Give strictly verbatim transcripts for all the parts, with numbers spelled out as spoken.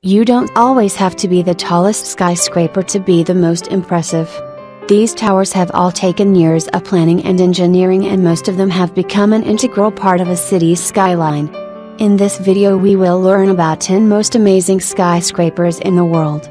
You don't always have to be the tallest skyscraper to be the most impressive. These towers have all taken years of planning and engineering, and most of them have become an integral part of a city's skyline. In this video we will learn about ten most amazing skyscrapers in the world.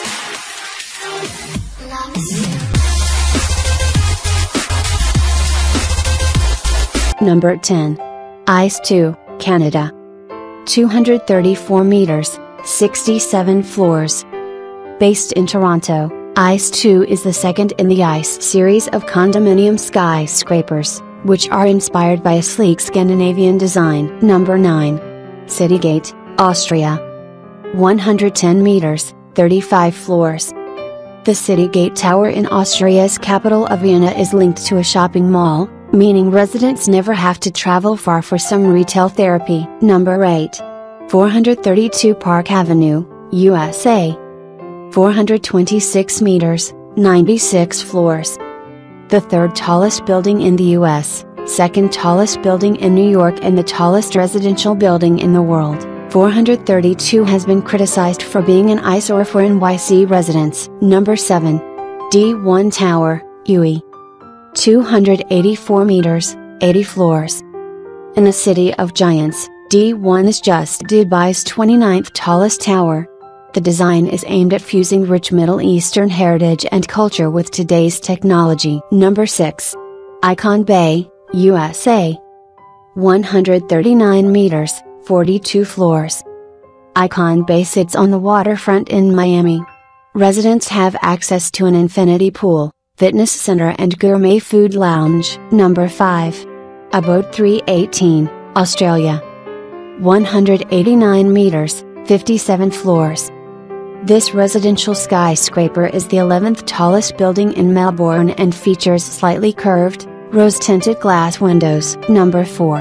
Number ten. ഐCE two, Canada. two hundred thirty-four meters, sixty-seven floors. Based in Toronto, ഐCE two is the second in the ഐCE series of condominium skyscrapers, which are inspired by a sleek Scandinavian design. Number nine. Citygate, Austria. one hundred ten meters, thirty-five floors. The Citygate Tower in Austria's capital of Vienna is linked to a shopping mall, meaning residents never have to travel far for some retail therapy. Number eight. four hundred thirty-two Park Avenue, U S A. four hundred twenty-six meters, ninety-six floors. The third tallest building in the U S, second tallest building in New York, and the tallest residential building in the world. four hundred thirty-two has been criticized for being an ഐCE or for N Y C residents. Number seven. D one Tower, U A E. two hundred eighty-four meters, eighty floors. In a city of giants, D one is just Dubai's twenty-ninth tallest tower. The design is aimed at fusing rich Middle Eastern heritage and culture with today's technology. Number six. Icon Bay, U S A. one hundred thirty-nine meters, forty-two floors. Icon Bay sits on the waterfront in Miami. Residents have access to an infinity pool, fitness center and gourmet food lounge. Number five. Abode three eighteen, Australia. one hundred eighty-nine meters, fifty-seven floors. This residential skyscraper is the eleventh tallest building in Melbourne and features slightly curved, rose-tinted glass windows. Number four.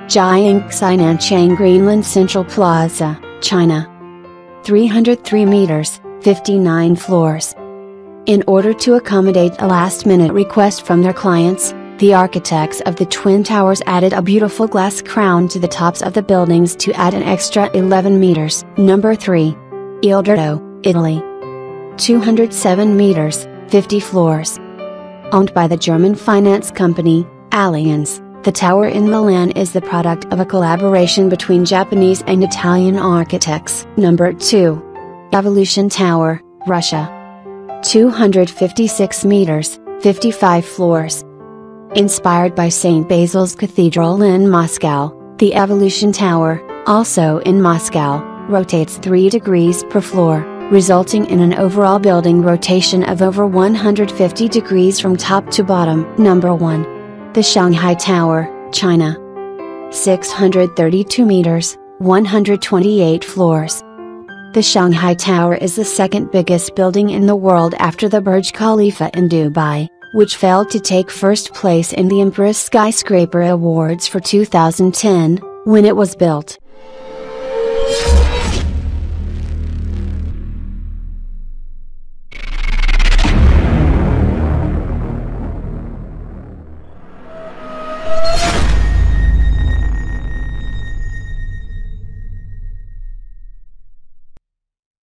ïCE Nanchang Greenland Central Plaza, China. three hundred three meters, fifty-nine floors. In order to accommodate a last-minute request from their clients, the architects of the Twin Towers added a beautiful glass crown to the tops of the buildings to add an extra eleven meters. Number three. Il Dorado, Italy. two hundred seven meters, fifty floors. Owned by the German finance company, Allianz, the tower in Milan is the product of a collaboration between Japanese and Italian architects. Number two. Evolution Tower, Russia. two hundred fifty-six meters, fifty-five floors. Inspired by Saint Basil's Cathedral in Moscow, the Evolution Tower, also in Moscow, rotates three degrees per floor, resulting in an overall building rotation of over one hundred fifty degrees from top to bottom. Number one. The Shanghai Tower, China. six hundred thirty-two meters, one hundred twenty-eight floors. The Shanghai Tower is the second biggest building in the world after the Burj Khalifa in Dubai, which failed to take first place in the Empress Skyscraper Awards for two thousand ten, when it was built.